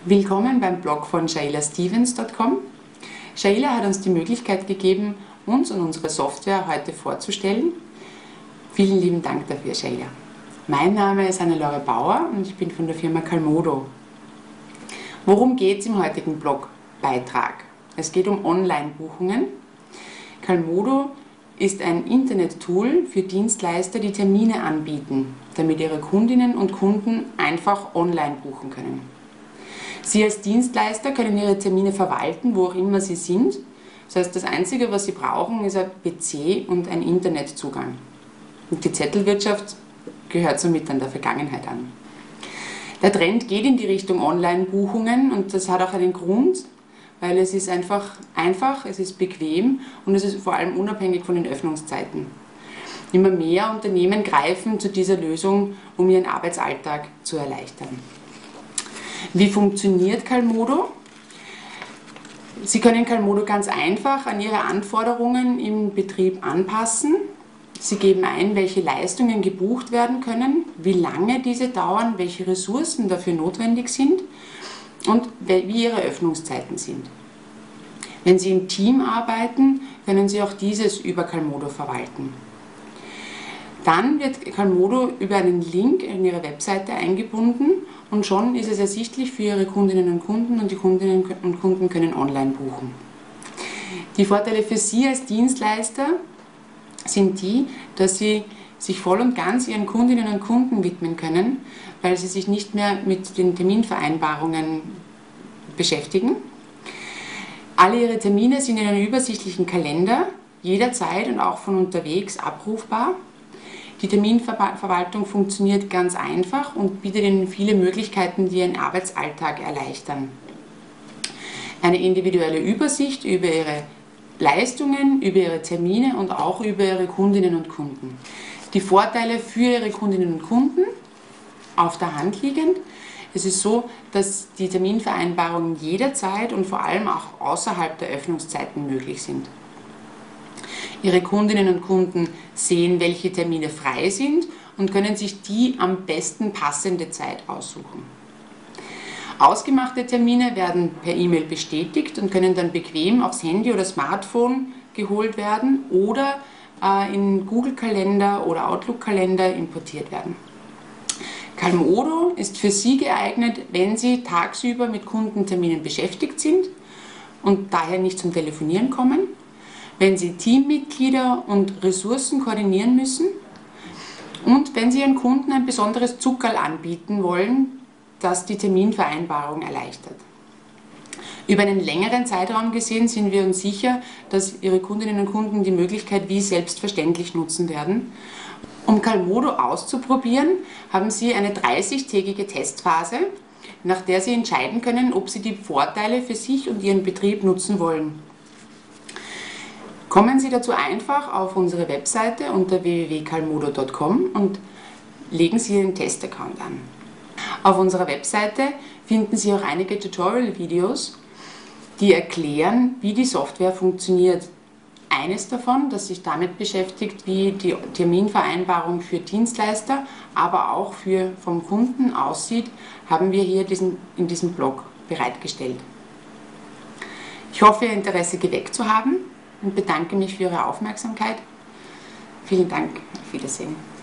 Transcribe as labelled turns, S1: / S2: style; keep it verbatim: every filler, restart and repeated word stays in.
S1: Willkommen beim Blog von shaila stevens punkt com. Shaila hat uns die Möglichkeit gegeben, uns und unsere Software heute vorzustellen. Vielen lieben Dank dafür, Shaila. Mein Name ist Hannelore Bauer und ich bin von der Firma Calmodo. Worum geht es im heutigen Blogbeitrag? Es geht um Online-Buchungen. Calmodo ist ein Internet-Tool für Dienstleister, die Termine anbieten, damit ihre Kundinnen und Kunden einfach online buchen können. Sie als Dienstleister können Ihre Termine verwalten, wo auch immer Sie sind. Das heißt, das Einzige, was Sie brauchen, ist ein P C und ein Internetzugang. Und die Zettelwirtschaft gehört somit an der Vergangenheit an. Der Trend geht in die Richtung Online-Buchungen und das hat auch einen Grund, weil es ist einfach einfach, es ist bequem und es ist vor allem unabhängig von den Öffnungszeiten. Immer mehr Unternehmen greifen zu dieser Lösung, um ihren Arbeitsalltag zu erleichtern. Wie funktioniert Calmodo? Sie können Calmodo ganz einfach an Ihre Anforderungen im Betrieb anpassen. Sie geben ein, welche Leistungen gebucht werden können, wie lange diese dauern, welche Ressourcen dafür notwendig sind und wie Ihre Öffnungszeiten sind. Wenn Sie im Team arbeiten, können Sie auch dieses über Calmodo verwalten. Dann wird Calmodo über einen Link in Ihre Webseite eingebunden und schon ist es ersichtlich für Ihre Kundinnen und Kunden und die Kundinnen und Kunden können online buchen. Die Vorteile für Sie als Dienstleister sind die, dass Sie sich voll und ganz Ihren Kundinnen und Kunden widmen können, weil Sie sich nicht mehr mit den Terminvereinbarungen beschäftigen. Alle Ihre Termine sind in einem übersichtlichen Kalender, jederzeit und auch von unterwegs abrufbar. Die Terminverwaltung funktioniert ganz einfach und bietet Ihnen viele Möglichkeiten, die Ihren Arbeitsalltag erleichtern. Eine individuelle Übersicht über Ihre Leistungen, über Ihre Termine und auch über Ihre Kundinnen und Kunden. Die Vorteile für Ihre Kundinnen und Kunden auf der Hand liegend. Es ist so, dass die Terminvereinbarungen jederzeit und vor allem auch außerhalb der Öffnungszeiten möglich sind. Ihre Kundinnen und Kunden sehen, welche Termine frei sind und können sich die am besten passende Zeit aussuchen. Ausgemachte Termine werden per E-Mail bestätigt und können dann bequem aufs Handy oder Smartphone geholt werden oder äh, in Google-Kalender oder Outlook-Kalender importiert werden. Calmodo ist für Sie geeignet, wenn Sie tagsüber mit Kundenterminen beschäftigt sind und daher nicht zum Telefonieren kommen, wenn Sie Teammitglieder und Ressourcen koordinieren müssen und wenn Sie Ihren Kunden ein besonderes Zuckerl anbieten wollen, das die Terminvereinbarung erleichtert. Über einen längeren Zeitraum gesehen sind wir uns sicher, dass Ihre Kundinnen und Kunden die Möglichkeit wie selbstverständlich nutzen werden. Um Calmodo auszuprobieren, haben Sie eine dreißigtägige Testphase, nach der Sie entscheiden können, ob Sie die Vorteile für sich und Ihren Betrieb nutzen wollen. Kommen Sie dazu einfach auf unsere Webseite unter w w w punkt calmodo punkt com und legen Sie Ihren Testaccount an. Auf unserer Webseite finden Sie auch einige Tutorial-Videos, die erklären, wie die Software funktioniert. Eines davon, das sich damit beschäftigt, wie die Terminvereinbarung für Dienstleister, aber auch für vom Kunden aussieht, haben wir hier diesen, in diesem Blog bereitgestellt. Ich hoffe, Ihr Interesse geweckt zu haben und bedanke mich für Ihre Aufmerksamkeit. Vielen Dank, auf Wiedersehen.